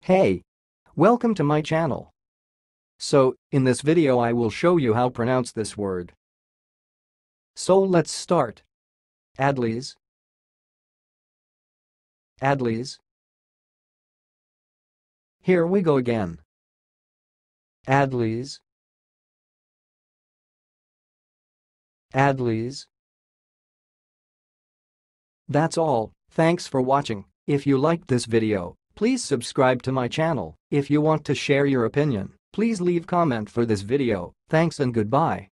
Hey! Welcome to my channel. So, in this video I will show you how to pronounce this word. So let's start. Adli'S. Adli'S. Here we go again. Adli'S. Adli'S. That's all, thanks for watching. If you liked this video, please subscribe to my channel. If you want to share your opinion, please leave comment for this video. Thanks and goodbye.